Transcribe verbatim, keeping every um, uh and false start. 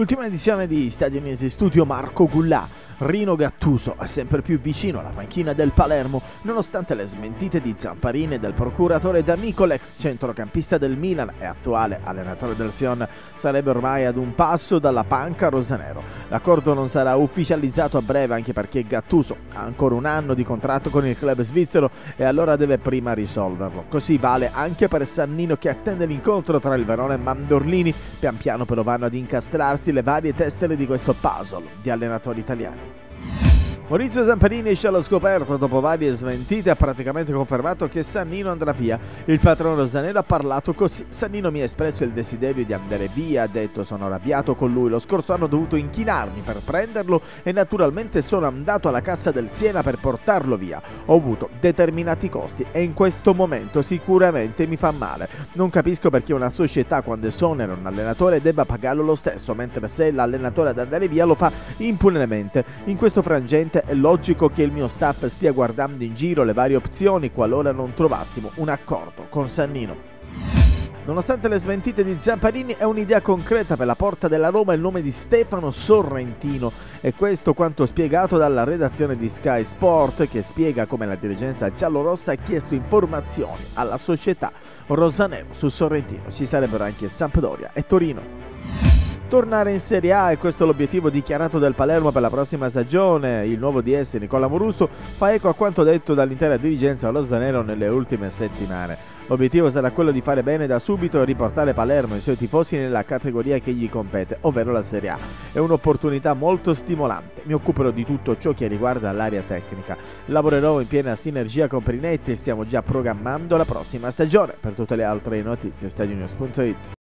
Ultima edizione di Stadio News Studio Marco Gullà. Rino Gattuso è sempre più vicino alla panchina del Palermo, nonostante le smentite di Zamparini e del procuratore D'Amico. L'ex centrocampista del Milan e attuale allenatore del Sion sarebbe ormai ad un passo dalla panca rosanero. L'accordo non sarà ufficializzato a breve, anche perché Gattuso ha ancora un anno di contratto con il club svizzero e allora deve prima risolverlo. Così vale anche per Sannino, che attende l'incontro tra il Verona e Mandorlini. Pian piano però vanno ad incastrarsi le varie tessere di questo puzzle di allenatori italiani. Maurizio Zamparini esce allo scoperto dopo varie smentite, ha praticamente confermato che Sannino andrà via. Il patrono rosanero ha parlato così: Sannino mi ha espresso il desiderio di andare via, ha detto sono arrabbiato con lui, lo scorso anno ho dovuto inchinarmi per prenderlo e naturalmente sono andato alla cassa del Siena per portarlo via. Ho avuto determinati costi e in questo momento sicuramente mi fa male. Non capisco perché una società, quando esonera un allenatore, debba pagarlo lo stesso, mentre se l'allenatore ad andare via lo fa impunemente. In questo frangente è logico che il mio staff stia guardando in giro le varie opzioni qualora non trovassimo un accordo con Sannino. Nonostante le smentite di Zamparini, è un'idea concreta per la porta della Roma il nome di Stefano Sorrentino, e questo quanto spiegato dalla redazione di Sky Sport, che spiega come la dirigenza giallorossa ha chiesto informazioni alla società rosanero su Sorrentino. Ci sarebbero anche Sampdoria e Torino. Tornare in Serie A è questo l'obiettivo dichiarato del Palermo per la prossima stagione. Il nuovo D S Nicola Moruso fa eco a quanto detto dall'intera dirigenza rosanero nelle ultime settimane. L'obiettivo sarà quello di fare bene da subito e riportare Palermo e i suoi tifosi nella categoria che gli compete, ovvero la Serie A. È un'opportunità molto stimolante. Mi occuperò di tutto ciò che riguarda l'area tecnica. Lavorerò in piena sinergia con Perinetti e stiamo già programmando la prossima stagione. Per tutte le altre notizie, stadionews punto it.